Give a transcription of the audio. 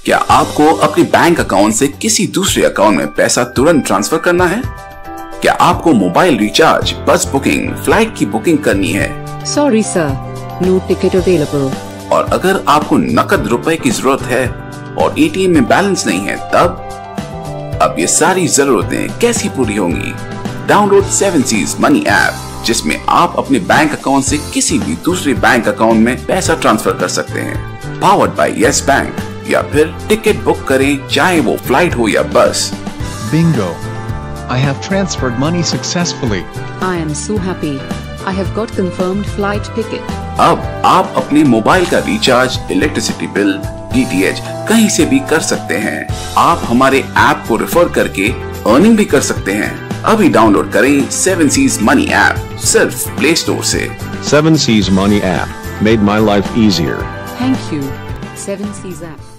क्या आपको अपने बैंक अकाउंट से किसी दूसरे अकाउंट में पैसा तुरंत ट्रांसफर करना है? क्या आपको mobile recharge, bus booking, flight की बुकिंग करनी है? Sorry sir, no ticket available. और अगर आपको नकद रुपए की जरूरत है और एटीएम में बैलेंस नहीं है तब? अब ये सारी जरूरतें कैसी पूरी होंगी? डाउनलोड 7C's मनी ऐप, जिसमें आप अपने बैंक अकाउंट से किसी भी दूसरे बैंक अकाउंट में पैसा ट्रांसफर कर सकते हैं। Powered by Yes Bank. या फिर टिकट बुक करें, चाहे वो फ्लाइट हो या बस। Bingo! I have transferred money successfully. I am so happy. I have got confirmed flight ticket. अब आप अपने मोबाइल का रिचार्ज, इलेक्ट्रिसिटी बिल, DTH कहीं से भी कर सकते हैं। आप हमारे ऐप को रेफर करके अर्निंग भी कर सकते हैं। अभी डाउनलोड करें 7C's मनी ऐप सिर्फ प्ले स्टोर से। 7C's Money app made my life easier. Thank you, 7C's app.